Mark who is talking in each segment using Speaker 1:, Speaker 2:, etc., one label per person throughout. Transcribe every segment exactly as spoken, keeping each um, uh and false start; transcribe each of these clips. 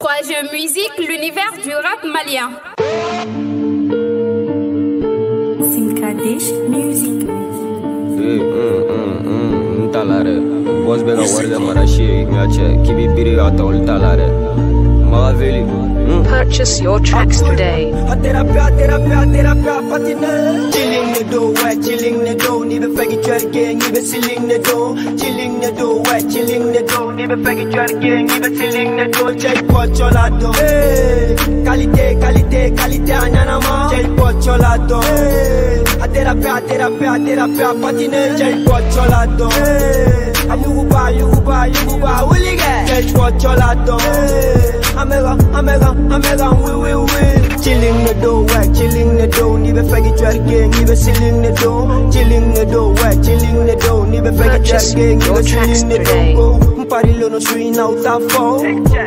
Speaker 1: Squash Music, l'univers du rap malien.
Speaker 2: Simkadesh Music.
Speaker 3: Hey, mm, mm, mm, talare. Boss bega warga marashi miache. Kibi biri ata ul talare. Maveli.
Speaker 4: Purchase your tracks today.
Speaker 5: Chilling the door, wet, chilling the door, never faggy try again, never sealing the door. Chilling the door, wet, chilling the door, never faggy try again, never sealing the door. Jai Pocholato, hey, qualité, qualité, qualité, anyanama. Jai Pocholato, hey, a terapia, terapia, terapia, patine. Jai Pocholato, hey, ayuba, ayuba, ayuba, uliga. Jai Pocholato, hey. Amega, amega, amega, we, we, we. Chilling the door, wet, chilling the door, never faggy try again, never sealing the door. Chilling the door, wet, chilling the door, never faggy try again, never sealing the door. Mparillo no swing out of fall.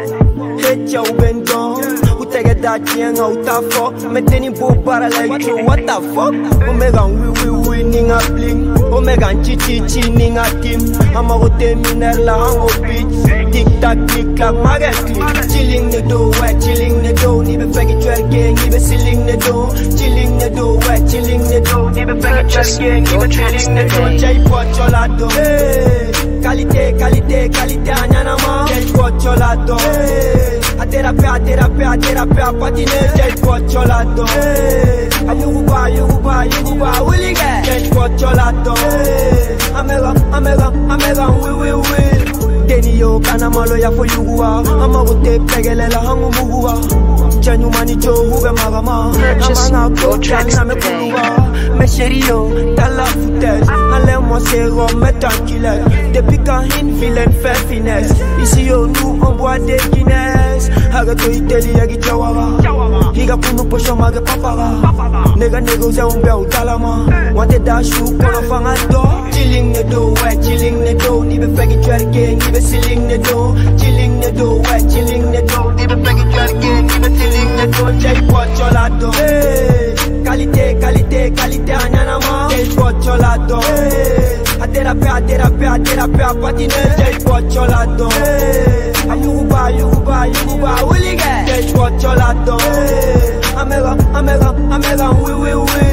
Speaker 5: Hit your bendo. Who take a that young out of fall? Meteni bo para like you, what the fuck? Omega, we, we, winning a bling. Omega, chichi, chinning a team. I'm a hotel minerla, I'm a bitch. Tick tock, tick tock, maga click. Chilling the door, wet, chilling the door, never faggy try again, never sealing the door. Chilling the door, wet, chilling the door, never faggy try again, never sealing the door. Jai Pocholato, hey, qualité, qualité, qualité, anyanama. Jai Pocholato, hey, a terapia, a terapia, a terapia, patine. Jai Pocholato, hey, ayuba, ayuba, ayuba, uliga. Jai Pocholato, hey, amega, amega, amega, we, we, we. Denio kana malo ya fo yugua ama gote pegelela hangu mugua chanyu mani jo hube magama amana ko chana me kulua me sherio tala futes ale mo sero me tranquille depuis quand une vilaine fait finesse ici yo nous on boit des Guinness haga to iteli ya gichawara higa kunu posho mage papara nega nego za umbe utalama wante dashu kono fanga do chilling the door wet chilling the door ni be fagi try again ni be sealing the door chilling the door wet chilling the door ni be fagi try again ni be sealing the door Jai Pocholato hey qualité qualité qualité anyanama Jai Pocholato hey a terapia a terapia a terapia patine Jai Pocholato hey ayuba ayuba ayuba uliga Jai Pocholato hey amega amega amega we we we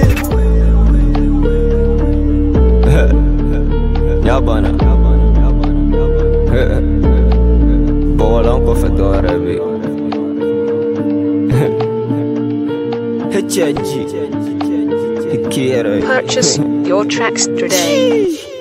Speaker 3: Yabana Bolão com fedora bi H G
Speaker 4: Purchase your tracks today.